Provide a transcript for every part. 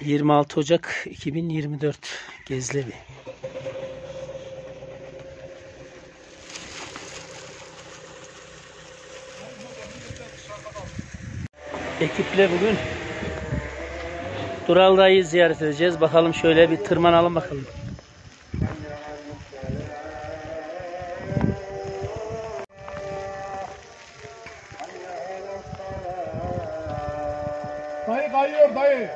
26 Ocak 2024 Gezlevi. Ekiple bugün Dural Dayı'yı ziyaret edeceğiz. Bakalım şöyle bir tırmanalım bakalım. Dayı kayıyor dayı.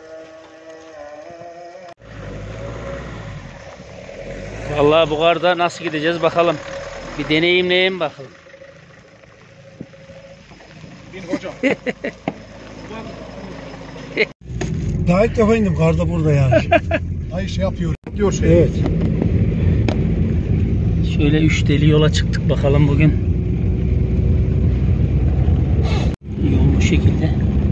Vallahi bu karda nasıl gideceğiz bakalım. Bir deneyimleyelim bakalım. Bin hocam. Daha ilk defa indim karda burada yani. Dayı şey yapıyor. Diyor şey. Evet. Şöyle 3 deli yola çıktık bakalım bugün. Yol bu şekilde.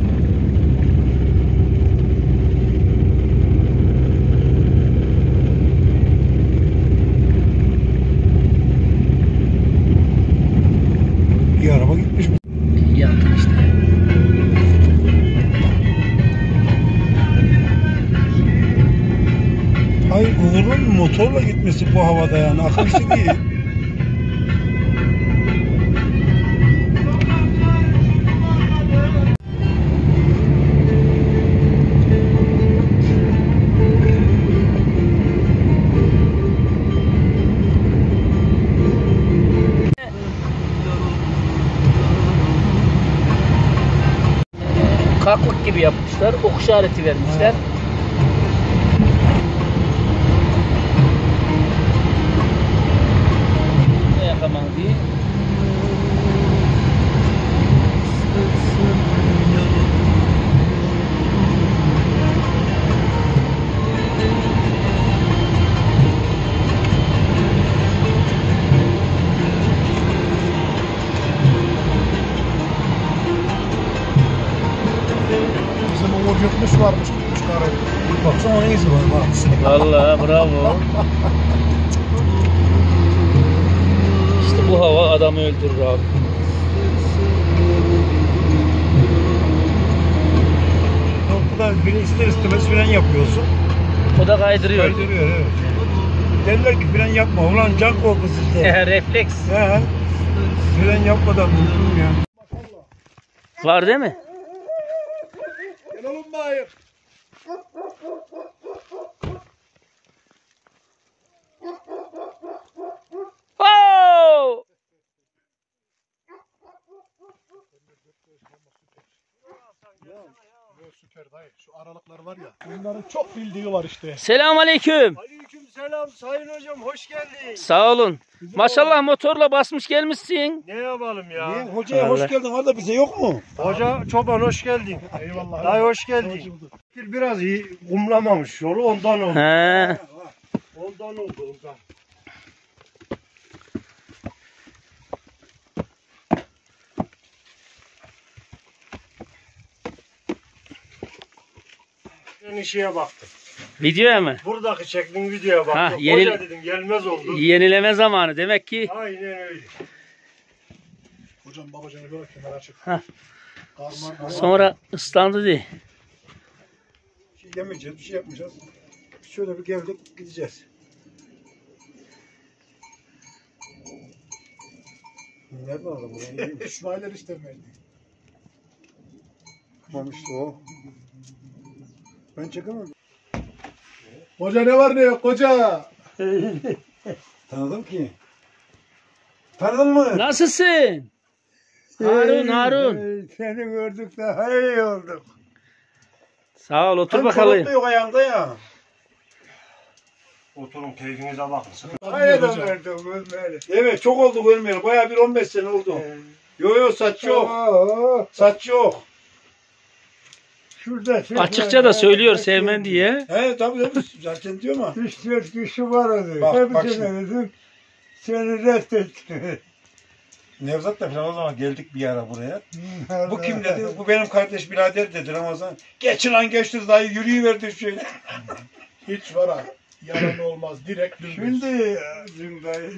Bir araba gitmiş mi? Yaptık işte. Hayır, Uğur'un motorla gitmesi bu havada yani akıl işi değil. Kaklık gibi yapmışlar. Ok işareti vermişler. Ne yapamam diye. Bizim Uğur yutmuş varmış. Tutmuş karayı. Baksana ne izi var bak. Vallahi bravo. İşte bu hava adamı öldürür abi. Noktada biri ister istemez fren yapıyorsun. O da kaydırıyor. Kaydırıyor evet. Derler ki fren yapma. Ulan can korkusu işte. Refleks. He. Fren yapmadan durdum ya. Var değil mi? Gel oğlum bayım. Oh! Süper dayı. Şu aralıklar var ya. Bunların çok bildiği var işte. Selamünaleyküm. Aleykümselam sayın hocam, hoş geldin. Sağ olun. Maşallah motorla basmış gelmişsin. Ne yapalım ya? Niye? Hocaya hoş geldin. Orada bize yok mu? Hoca çoban hoş geldin. Eyvallah. Dayı hoş geldin. Biraz iyi kumlamamış yolu ondan oldu. He. Ondan oldu ondan. Ben işe baktım. Videoya mı? Buradaki çektiğim videoya baktım. Ha, Hoca dedim gelmez oldu. Yenileme zamanı demek ki. Aynen öyle. Hocam babacanı böyle kenara çık. Ha. Karman. Sonra ıslandı diye. Bir şey yemeyeceğiz, bir şey yapmayacağız. Şöyle bir geldik, gideceğiz. Nerede adam bu? İsmail'ler istemeydi. Tamam işte o. Ben çekemem. Hoca ne var ne yok hoca? Tanıdım ki. Tanıdın mı? Nasılsın? Harun. Seni gördük daha iyi olduk. Sağ ol, otur Hem bakalım. çorap da yok ayağında ya. Oturun keyfinize bakın. Ayağdan verdim böyle. Evet çok oldu görmeyeli. Bayağı bir 15 sene oldu. Yo saç yok. Saç yok. Şurada Açıkça da söylüyor sevmen diye. He tabii zaten diyor ama. 3-4 kişi vardı. Bak Hepsine şimdi. dedim. Seni reddetti. Nevzat'la falan o zaman geldik bir ara buraya. Bu kim dedi? Bu benim kardeş birader dedi Ramazan. Geç lan geçti dayı yürüyüverdi şöyle. Hiç var ha. Yalan olmaz. Direkt dümdüz. Şimdi dayı.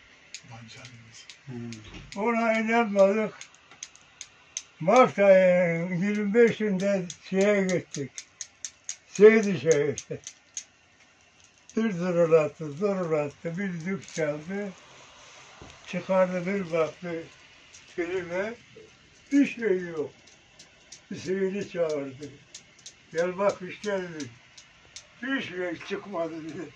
Ona inanmadık. Mart ayının 25'inde şeye gittik. şey. Bir zırılattı, bir dük çaldı. Çıkardı bir baktı filme, bir şey yok. Hüseyin'i çağırdı. Gel bak işte dedi. Bir şey çıkmadı dedi.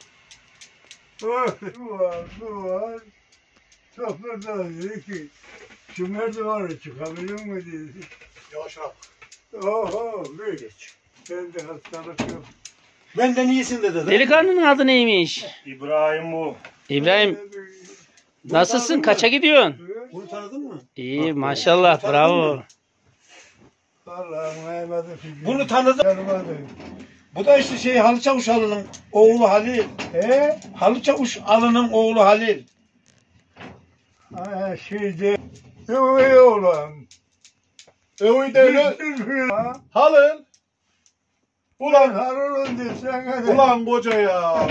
Bu var. Topladı dedi ki, şu merdivana çıkabiliyor mu dedi. Yavaş yap. Oho, böyle. Bende hastalık yok. Benden iyisin dedi. Delikanlının adı neymiş? İbrahim bu. İbrahim, nasılsın? Kaça gidiyorsun? Bunu tanıdın mı? İyi maşallah, bravo. Allah'ım Mehmet'i Bunu tanıdım. tanımadı. Bu da işte şey Halı Çavuş Alı'nın oğlu Halil. Halı Çavuş Alı'nın oğlu Halil. Şeyde, iyi olan. Öğü devlet. Halil. Ulan Harun desene de. Ulan koca ya.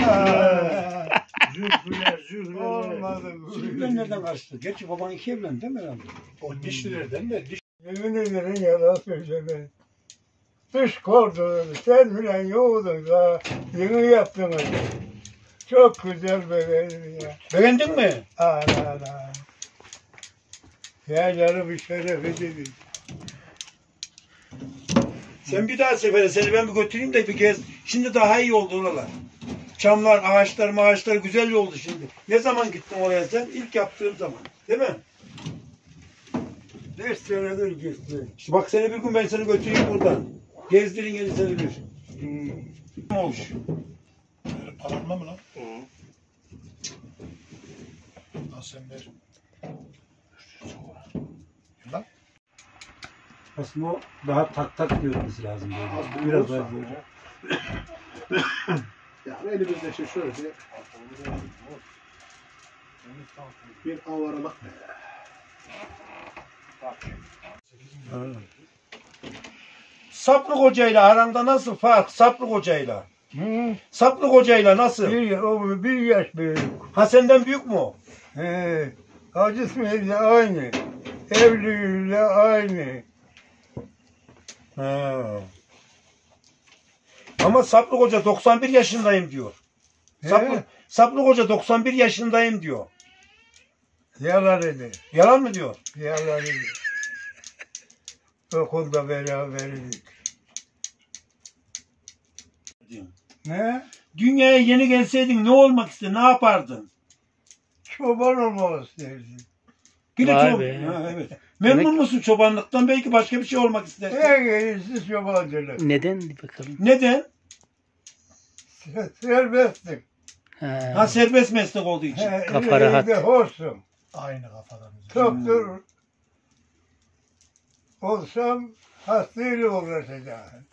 Zülfüler. Olmadı. Zülfüler nereden kaçtı? Gerçi baban iki evlendi değil mi herhalde? O dişlilerden de diş. Yemin ederim yalan söyleme. Dış kordu. Sen filan yoğdun da yeni yaptınız. Çok güzel bebeğim ya. Beğendin mi? Ana. Yerleri bir şeref edin. Sen bir daha sefere seni ben bir götüreyim de bir gez. Şimdi daha iyi oldu oralar. Çamlar, ağaçlar güzel oldu şimdi. Ne zaman gittin oraya sen? İlk yaptığım zaman. Değil mi? 5 senedir gitti. İşte bak seni bir gün ben seni götüreyim buradan. Gezdirin geri seni bir. Ne olmuş? Paranma mı lan? Lan sen ver. Lan. Aslında o daha tak görmesi lazım. Böyle. Biraz daha böyle. Yani elimizde şey şöyle bir avaralık. Saplık hocayla aranda nasıl fark? Saplık hocayla. Hı? Saplık hocayla nasıl? O bir yaş büyük. Ha senden büyük mü o? Hacı İsmail'le aynı. Evliliğiyle aynı. Ha. Ama Saplık Hoca 91 yaşındayım diyor. Saplık Hoca 91 yaşındayım diyor. Yalan eder. Yalan mı diyor? Yalan eder. Okulda beraberdik. Ne? Dünyaya yeni gelseydin ne olmak istedin? Ne yapardın? Çoban olmak isterdim. Yine Vay çok. be. Ha, evet. Memnun Demek- musun çobanlıktan? Belki başka bir şey olmak istersin. En iyisi çobancılık. Neden bakalım? Neden? Serbestlik. Ha serbest meslek olduğu için. Kafa rahat. Hoşsun. Aynı kafadan. Doktor olsam hastayla uğraşacağım.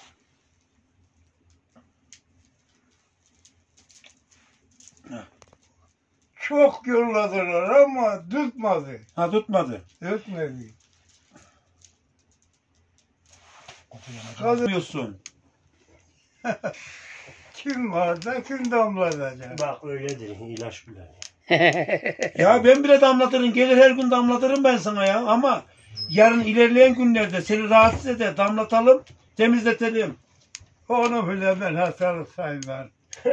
Çok yolladılar ama tutmadı. Ha tutmadı. Tutmadı. Kalıyorsun. Kim var da kim damlatacak. Bak öyledir. İlaç bile. Ya ben bile damlatırım. Gelir her gün damlatırım ben sana ya. Ama yarın ilerleyen günlerde seni rahatsız eder. Damlatalım, temizletelim. Onu bile ben hastalık saymam.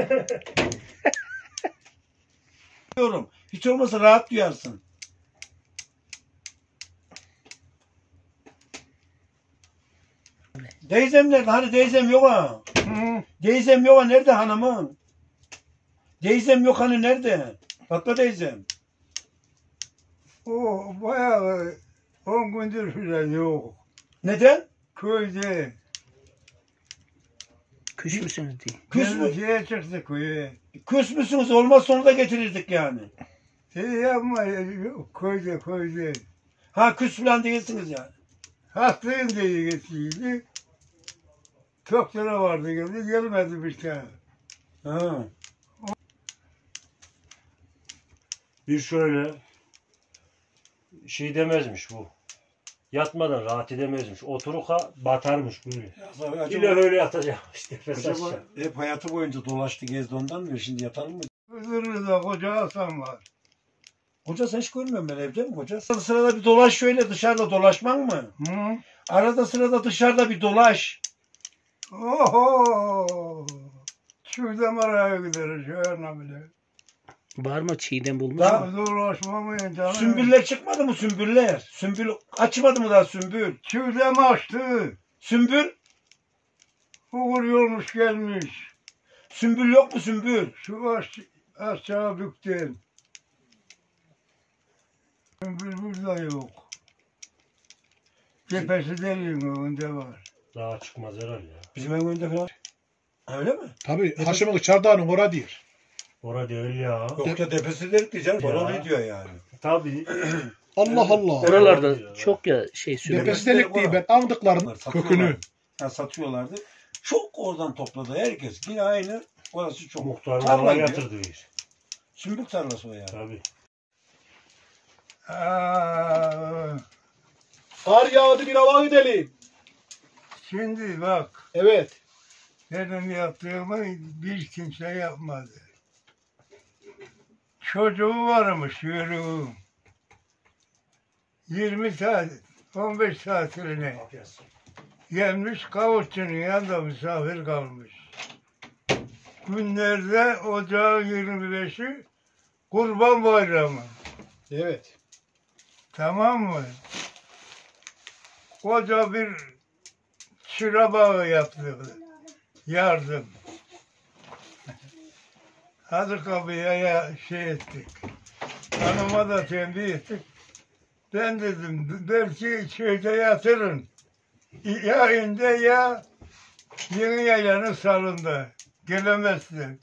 Diyorum. Hiç olmazsa rahat duyarsın. Teyzem nerede? Hani teyzem yok ha. Hı? Teyzem yok ha. Nerede hanımın? Teyzem yok hani nerede? Fatma teyzem. O bayağı 10 gündür filan yok. Neden? Köyde. Küs müsünüz diye. Küs mü? Şeye çıktı köye. Küs müsünüz? Olmaz sonra da getirirdik yani. Yapma köyde. Ha küs falan değilsiniz yani. Hastayım diye getirdi. Doktora vardı gelmedi bir tane. Ha. Bir şöyle şey demezmiş bu. Yatmadan rahat edemezmiş. Oturuka batarmış böyle. İle öyle yatacakmış. Nefes Acaba açacak. hep hayatı boyunca dolaştı gezdi ondan mı? Şimdi yatalım mı? Hızırlı'da koca Hasan var. Koca sen hiç görmüyorum ben evde mi koca? Sırada bir dolaş şöyle dışarıda dolaşman mı? Hı? Arada sırada dışarıda bir dolaş. Oho! Şuradan oraya gideriz şöyle bile. Var mı çiğdem bulmuş Daha- mu? Zorlaşmamayın canım. Sümbüller çıkmadı mı sümbüller? Sümbül açmadı mı daha sümbül? Şuradan açtı. Sümbül? Uğuruyormuş gelmiş. Sümbül yok mu sümbül? Şu aşağı büktüm. Burada yok. Cephesi deliğin önünde var. Daha çıkmaz herhalde ya. Bizim evin önünde falan. Öyle mi? Tabii Haşim'in çardağının ora diyor. Orada değil ya. Yok ya tepesi delik diyeceğim. Ya. Oralı diyor yani. Tabii. Allah Allah. Oralarda çok ya şey sürüyor. Tepesi delik değil, ben aldıklarım kökünü. Ha, satıyorlardı. Çok oradan topladı herkes. Yine aynı. Orası çok. Muhtarın Tarla oraya gibi. yatırdı iş. Sümbül tarlası o yani. Tabii. Aa, Kar yağdı, bir hava gidelim. şimdi bak. Evet. Benim yaptığımı bir kimse yapmadı. Çocuğu varmış yürüğüm. 20 saat, 15 saatliğine gelmiş kavuşçunun yanında misafir kalmış. Günlerde ocağın 25'i Kurban Bayramı. Evet. Tamam mı? Koca bir çıra bağı yaptı. Yardım. Hadi kapıya şey ettik. Hanıma da tembih ettik. Ben dedim belki şeyde yatırın. Ya inde ya yeni yaylanın salında. Gelemezsin.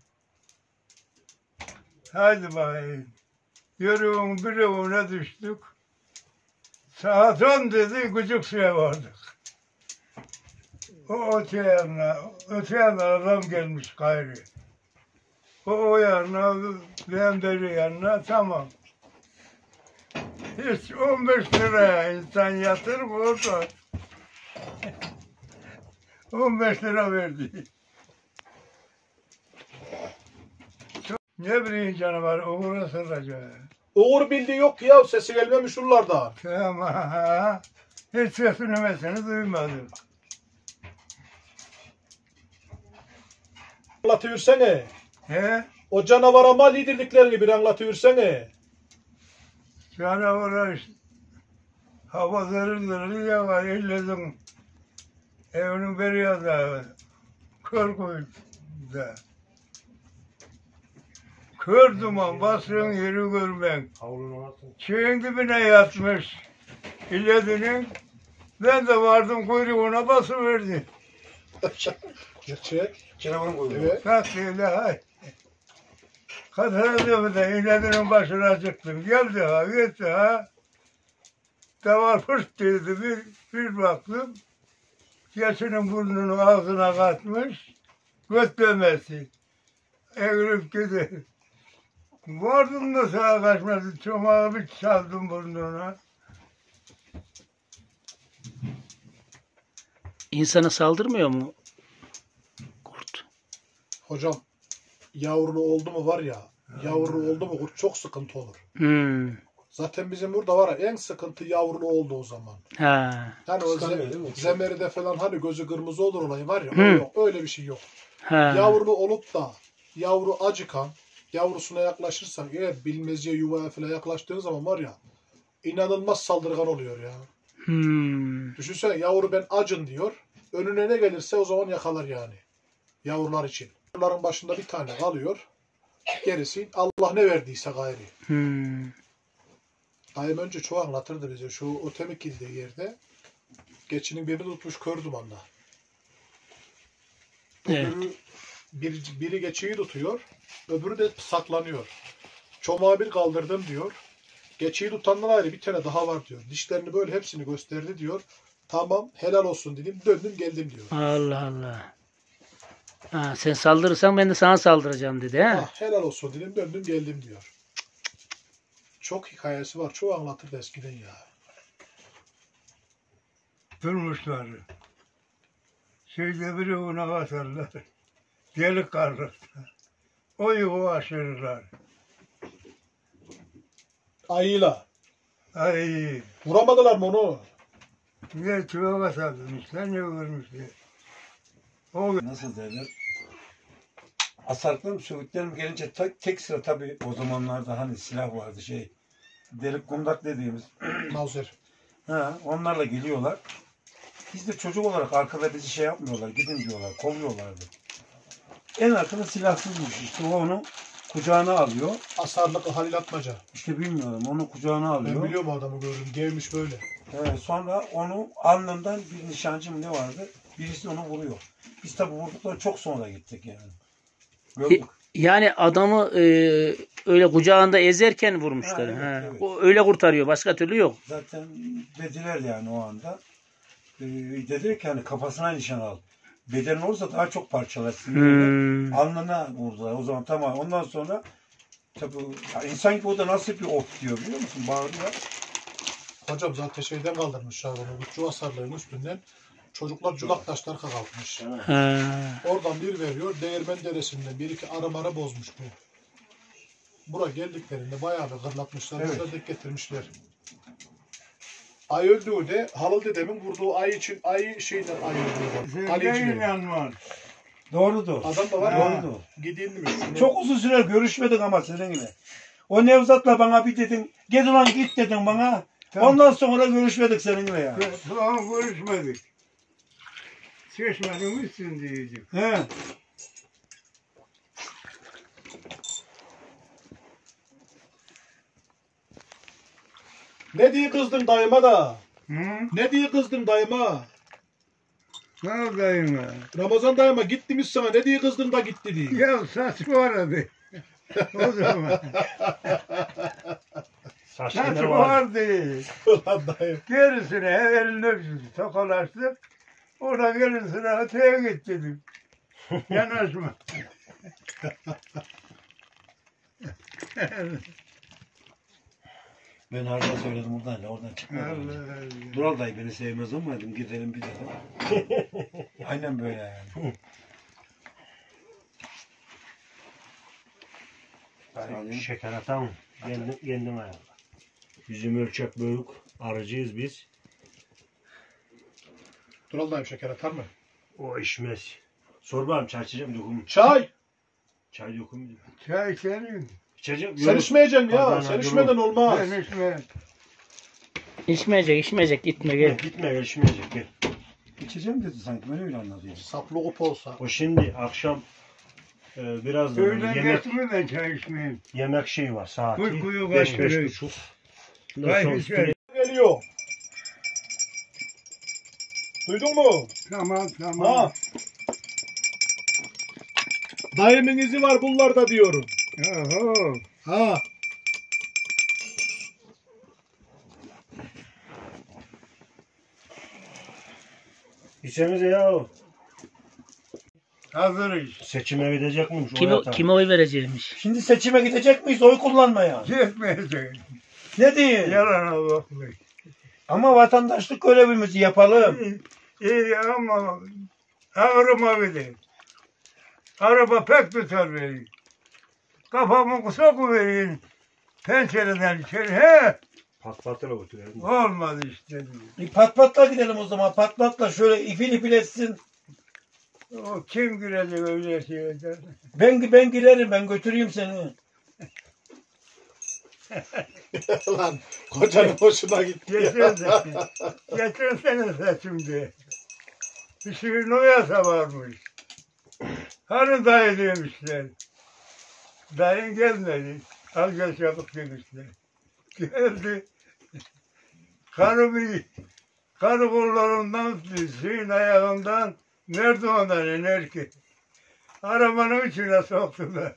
Haydi bakayım. Yürüyün bir evine düştük. Saat 10 dedi, Küçük Su'ya vardık. Öte yanına adam gelmiş gayrı. O yanına, ben beri yanına, tamam. Hiç 15 liraya insan yatır mı orada? 15 lira verdi. Ne bileyim canavar, uğra sıracak. Uğur bildiği yok ya, sesi gelmemiş şuralarda. Tamam. Hiç sesini mesini duymadım. Anlatıversene. He? O canavara mal yedirdiklerini bir anlatıversene. Canavara işte. Hava zırır ya var. Elledim. Evinin beri yada. Körkuyu'da. Kör duman basın yeri görmek. Havlunun altında. Şeyin dibine yatmış. İlledinin. Ben de vardım kuyruğuna basıverdi. Gerçek. Canavarın koyuyor. Evet. Tatlıyla hay. Katırdı da iğnenin başına çıktım. Geldi ha, gitti ha. Davar fırt dedi, bir baktım. Yaşının burnunu ağzına katmış. Götlemesi. Eğilip gidiyor. Vardım da sağa kaçmadı. Çomağı bir çaldım burnuna. İnsana saldırmıyor mu kurt? Hocam yavrulu oldu mu var ya, yavrulu oldu mu kurt çok sıkıntı olur. Hmm. Zaten bizim burada var ya en sıkıntı yavrulu oldu o zaman. Ha. Yani o Kıskanıyor değil mi? zemeride falan hani gözü kırmızı olur olayı var ya, o Hı. yok, öyle bir şey yok. Ha. Yavrulu olup da yavru acıkan, yavrusuna yaklaşırsan eğer bilmezce yuvaya falan yaklaştığın zaman var ya, inanılmaz saldırgan oluyor ya. Hmm. Düşünsene yavru ben acın diyor. Önüne ne gelirse o zaman yakalar yani. Yavrular için. Yavruların başında bir tane kalıyor. Gerisi Allah ne verdiyse gayri. Hmm. Dayım önce çoğu anlatırdı bize. Şu Otemik gildiği yerde. Geçinin birini tutmuş kör dumanda. Evet. Öbürü, biri geçiyi tutuyor. Öbürü de saklanıyor. Çomağı bir kaldırdım diyor. Geçiyi tutandan ayrı bir tane daha var diyor. Dişlerini böyle hepsini gösterdi diyor. Tamam helal olsun dedim. Döndüm geldim diyor. Allah Allah. Ha, sen saldırırsan ben de sana saldıracağım dedi ha. Ah, helal olsun dedim. Döndüm geldim diyor. Çok hikayesi var. Çoğu anlatırdı eskiden ya. Durmuşlar. Şeyde biri ona atarlar. Delik karlıkta. O yuva aşırırlar. Ayıyla. Ay, Vuramadılar mı onu? niye çuva basarmışlar, ne görmüşler. Nasıl derler? Asarlarım, söğütlerim gelince tek sıra tabii o zamanlarda hani silah vardı delik kundak dediğimiz. Mauser. Ha, onlarla geliyorlar. Biz de çocuk olarak arkada bizi yapmıyorlar, gidin diyorlar, kovuyorlardı. En arkada silahsızmış işte o onu kucağına alıyor. Asarlık Halil Atmaca. İşte bilmiyorum onu kucağına alıyor. Ben biliyorum o adamı gördüm. Gevmiş böyle. Sonra onu alnından bir nişancı mı ne vardı? Birisi onu vuruyor. Biz tabi vurdukları çok sonra gittik yani. Gördük. Yani adamı öyle kucağında ezerken vurmuşlar. Ha, evet, evet. O öyle kurtarıyor. Başka türlü yok. Zaten dediler yani o anda. Dediler ki hani kafasına nişan al. Beden olursa daha çok parçalarsın. Alnına vurdular. O zaman tamam. Ondan sonra tabi insan gibi o da nasıl bir of diyor biliyor musun? Bağırıyor. Hocam zaten şeyden kaldırmışlar onu. Bu Cuvasarlığın üstünden çocuklar culak taşlar kalkmış. Oradan bir veriyor. Değirmen deresinden bir iki arı bozmuş bu. Buraya geldiklerinde bayağı bir gırlatmışlar. Evet. Burada dek getirmişler. Ay öldüğü Halil dedemin vurduğu ay için ayı şeyden ay öldüğü. Kalecileri. var. Doğrudur. Adam da var ya. Doğrudur. Gidilmiş. Çok uzun süre görüşmedik ama seninle. O Nevzat'la bana bir dedin. Gel ulan git dedin bana. Tamam. Ondan sonra görüşmedik seninle ya. Sonra görüşmedik. Çeşmenin üstündeydik. He. Ne diye kızdın dayıma da? Hı? Ne diye kızdın dayıma? Ne yapayım ya? Ramazan dayıma gittimiz sana. Ne diye kızdın da gitti diye. Ya saç vardı. O zaman. Saç vardı. Ulan dayı. Gerisine eline tokalaştık. Orada gerisine öteye git dedim. Yanaşma. Ben hala söyledim oradan çıkmadım. Dural dayı beni sevmez ama dedim gidelim bir dedim. Aynen böyle yani. Şeker atamam. Kendim ayarla. Bizim ölçek büyük. Arıcıyız biz. Dural dayım şeker atar mı? O içmez. Sor bakalım çay içeceğim dokum. Çay. Çay dokum. Çay senin. İçeceğim. Sen içmeyeceksin ya. Adana, Sen dur. içmeden olmaz. Ben içmem. İçmeyecek gitme gel. Gitme gel içmeyecek gel. İçeceğim dedi sanki ben öyle anladım. Saplı kup olsa. O şimdi akşam biraz Öğlen yemek geçme ben çay içmeyeyim. şey var saati. Uykuyu 5-5.30. Ondan Vay sonra bir üstüne şey. Geliyor. Duydun mu? Tamam. Ha. Dayımın izi var bunlarda diyorum. Oho. Ha. içemize ya. Hazırız. Seçime gidecek miymiş? Kime oy vereceğimiş? Şimdi seçime gidecek miyiz oy kullanmaya? Gitmeyecek. Ne diyeyim? Yalana bakmayın. Ama vatandaşlık görevimizi yapalım. İyi ama ağrıma verir. Araba pek tutar beni. Kafamı sokuvereyim. Pencereden içeri. He. Patlatır o götürelim. Olmadı işte. Patla gidelim o zaman. Patla şöyle ipil etsin. O kim girecek öyle şey eder? Ben girerim ben götüreyim seni. Lan kocanın hoşuna gitti. Geçen sene seçimde. Bir sürü yasa varmış. Hani dayı demişler. Dayın gelmedi. Al gel çabuk demişler. Geldi. Karı kollarından, suyun ayağından merdivenden iner ki. Arabanın içine soktular.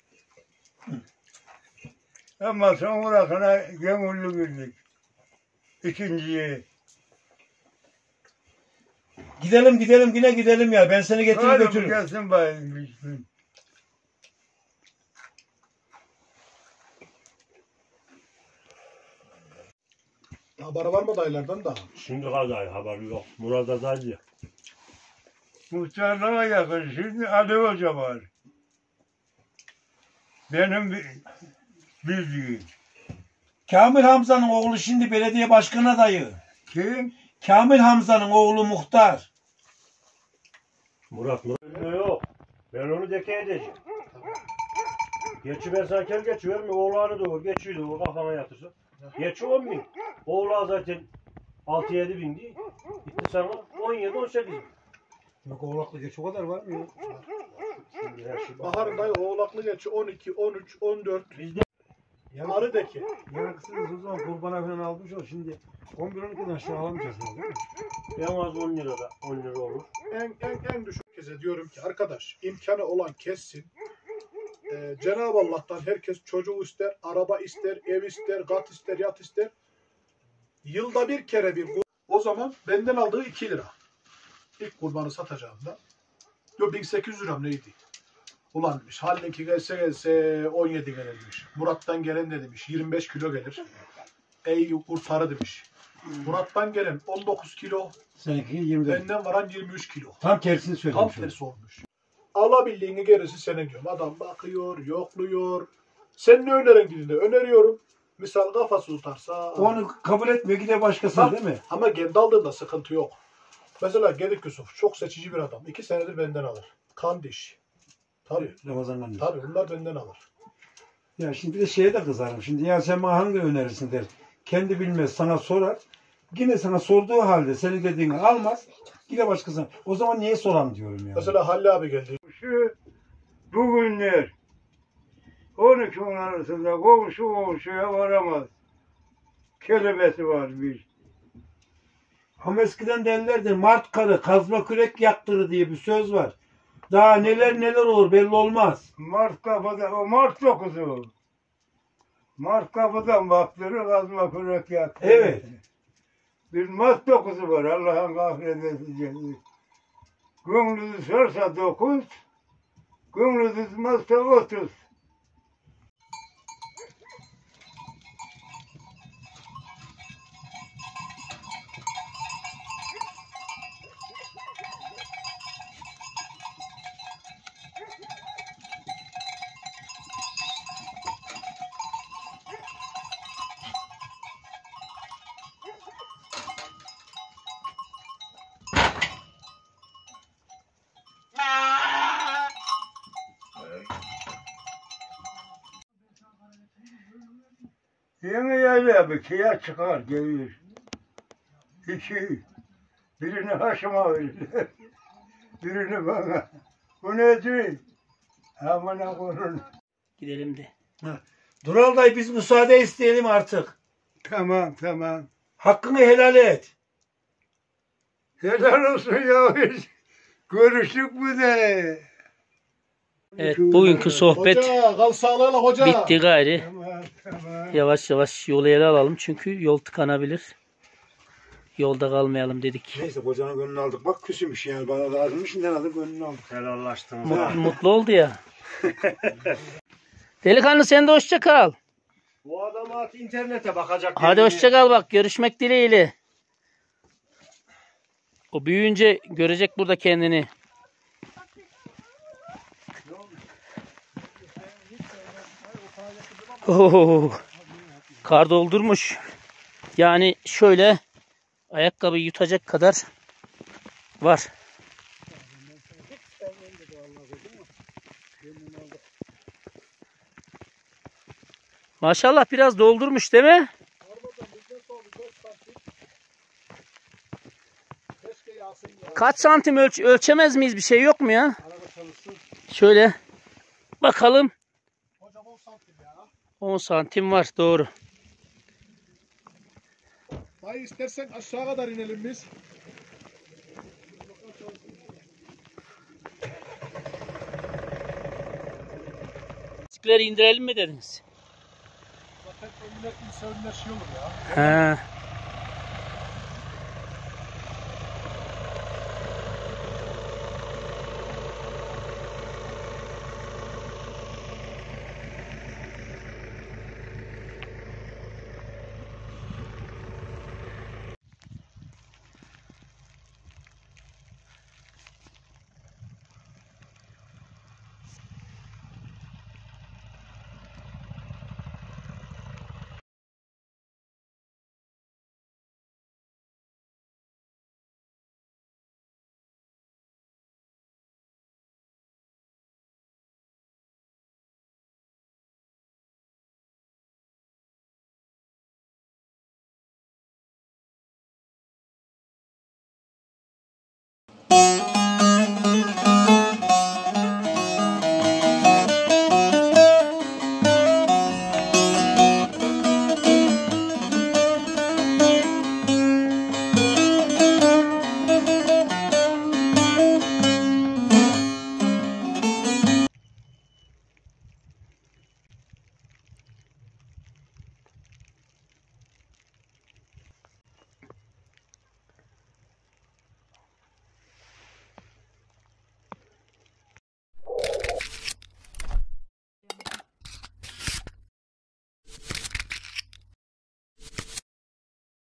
Ama sonrakına gömüllü girdik. İkinciye. Gidelim yine gidelim ya. Ben seni getirip götürürüm. Gelsin bayım bir gün. Haberi var mı dayılardan da? Şimdi kadar haberi yok. Murat Azali. Muhtarlığa yakın. Şimdi Ali Hoca var. Benim bildiğim. Kamil Hamza'nın oğlu şimdi belediye başkanı adayı. Kim? Kamil Hamza'nın oğlu muhtar. Murat yok. Ben onu deke edeceğim. Geçi ben sanki geçiyorum. Oğlanı doğur. Geçiyor doğur. Kafama yatırsın. Geçi 10 bin. Oğlan zaten 6-7 bin değil. Gitti sana 17-18 bin. Yok oğlaklı geç o kadar var mı ya? Şimdi her şey Baharın dayı oğlaklı geçi 12, 13, 14. Bizde Arıdaki. Yarıkısınız o zaman kurbana falan almış ol şimdi. 11-12'den aşağı alamayacağız değil mi? en az 10 lira da 10 lira olur. En düşük keze diyorum ki arkadaş imkanı olan kessin. Cenab-ı Allah'tan herkes çocuğu ister, araba ister, ev ister, kat ister, yat ister. Yılda bir kere bir o zaman benden aldığı 2 lira. İlk kurbanı satacağımda. Yok 1800 lira mı neydi? Ulan demiş Halil'inki gelse 17 gelir demiş. Murat'tan gelen de demiş 25 kilo gelir. Ey kurtarı demiş. Murat'tan gelen 19 kilo. Seninki 24. Benden varan 23 kilo. Tam tersini Tam söylemiş. tersi olmuş. Alabildiğini gerisi senin diyorum. Adam bakıyor, yokluyor. Sen ne önerin diye öneriyorum. Misal kafası tutarsa. Onu kabul etmiyor gide başkası Bak, değil mi? ama kendi aldığında sıkıntı yok. Mesela Gedik Yusuf çok seçici bir adam. 2 senedir benden alır. Kan diş. Tabii. Ramazan annesi. Tabii bunlar benden alır. Ya şimdi bir de şeye de kızarım. Şimdi ya sen bana hangi önerirsin der. Kendi bilmez sana sorar. Yine sana sorduğu halde senin dediğini almaz. Yine başkasına. O zaman niye soran diyorum ya. Mesela Halil abi geldi. Şu bugünler 12 arasında komşuya varamaz. Kelimesi var bir. Ama eskiden derlerdi Mart karı kazma kürek yaktırır diye bir söz var. Daha neler olur belli olmaz. Mart kapıda, o Mart 9'u. Mart kapıdan baktırır, kazma kürek yaktırır. Evet. Bir Mart 9'u var, Allah'ın kahretmesi. Gönlü düşerse 9, gönlü düşmezse 30. Yeni yayla bir kiya çıkar gelir. İki. Birini Haşim'a verir. Birini bana. Bu nedir? Amına koyun. Gidelim de. Dural dayı biz müsaade isteyelim artık. Tamam. Hakkını helal et. Helal olsun ya. Görüştük mü de? Evet bugünkü sohbet Hoca kal sağlığıyla hoca. bitti gayri. Tamam. Yavaş yavaş yolu ele alalım çünkü yol tıkanabilir. Yolda kalmayalım dedik. Neyse kocanın gönlünü aldık. Bak küsümüş yani bana da ayrılmış. Ne aldık gönlünü aldık. Helallaştınız. Mutlu oldu ya. Delikanlı sen de hoşça kal. Bu adam at internete bakacak. Hadi hoşça kal bak. Görüşmek dileğiyle. O büyüyünce görecek burada kendini. Oo, kar doldurmuş. Yani şöyle ayakkabıyı yutacak kadar var. Maşallah biraz doldurmuş değil mi? Kaç santim ölçemez miyiz? Bir şey yok mu ya? Şöyle bakalım. 10 santim var doğru. Dayı istersen aşağı kadar inelim biz. Lastikleri indirelim mi dediniz? Zaten önüne şey olur ya. He. Müzik